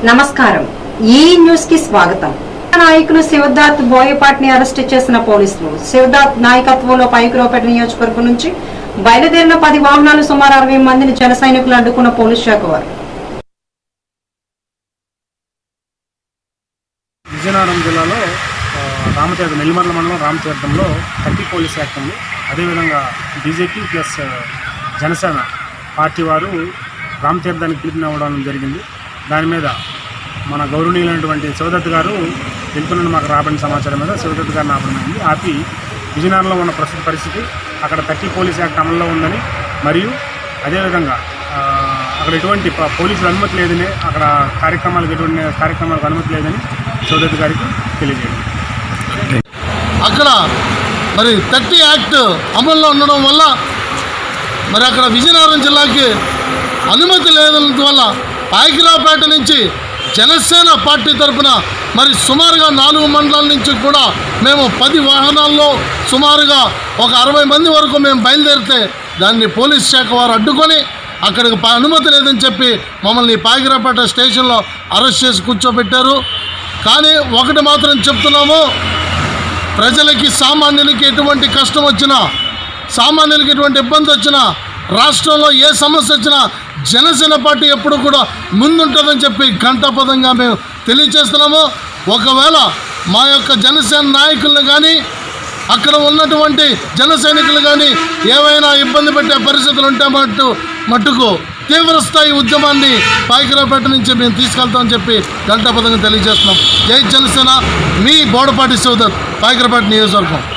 నమస్కారం ఈ న్యూస్ కి స్వాగతం। నాయకులు శివదాత్ బోయపాటిని అరెస్ట్ చేసిన పోలీసులు శివదాత్ నాయకత్వంలో పైకిరావుపేట నియోజకవర్గం నుంచి బయలుదేరిన 10 వాహనాలు సుమారు 60 మందిని జన సైనికులు అడ్డుకున్న పోలీస్ శాఖ వారు విజయనగరం జిల్లాలో రామతీర్థం నెల్లిమర్ల మండలం రామతీర్థంలో 30 పోలీస్ యాక్ట్ ఉంది। అదేవిధంగా బీజేపీ ప్లస్ జనసేన పార్టీ వారు రామతీర్థానికి పిలుపునివ్వడం జరిగింది। దాని మీద మన గౌరవనీయులైనటువంటి శివదత్ గారు వెళ్తున్న మాకు రాబడిన సమాచారం మీద శివదత్ గారిని ఆపడమైంది। ఆపి విజయనగరంలో ఉన్న ప్రస్తుత పరిస్థితి అక్కడ 30 పోలీస్ యాక్ట్ అమల్లో ఉందని మరియు అదేవిధంగా అక్కడ ఎటువంటి పోలీసులు అనుమతి లేదని అక్కడ ఎటువంటి కార్యక్రమాలకు అనుమతి లేదని శివదత్ గారికి తెలియజేయండి। అక్కడ మరి 30 యాక్ట్ అమల్లో ఉండడం వల్ల మరి అక్కడ విజయనగరం జిల్లాకి అనుమతి లేనందువల్ల పైకిరావుపేట నుంచి జనసేన పార్టీ తరఫున మరి సుమారుగా 4 మండలాల నుంచి కూడా మేము 10 వాహనాల్లో సుమారుగా ఒక 60 మంది వరకు మేము బయలుదేరితే దాన్ని పోలీస్ శాఖ వారు అడ్డుకొని అక్కడికి అనుమతి లేదని చెప్పి మమ్మల్ని పైకిరావుపేట స్టేషన్లో అరెస్ట్ చేసి కూర్చోబెట్టారు। కానీ ఒకటి మాత్రం చెప్తున్నాము, ప్రజలకి సామాన్యులకి ఎటువంటి కష్టం వచ్చినా సామాన్యులకి ఎటువంటి ఇబ్బంది వచ్చినా రాష్ట్రంలో ఏ సమస్య వచ్చినా జనసేన పార్టీ ఎప్పుడు కూడా ముందుంటుందని చెప్పి ఘంటాపథంగా మేము తెలియజేస్తున్నాము। ఒకవేళ మా యొక్క జనసేన నాయకులను కానీ అక్కడ ఉన్నటువంటి జన సైనికులు కానీ ఏవైనా ఇబ్బంది పెట్టే పరిస్థితులు ఉంటే మట్టుకు తీవ్రస్థాయి ఉద్యమాన్ని పైకిరావుపేట నుంచి మేము తీసుకెళ్తామని చెప్పి ఘంటాపథంగా తెలియజేస్తున్నాం। జై జనసేన, మీ బోడపాటి శివదత్, పైకిరావుపేట నియోజకవర్గం।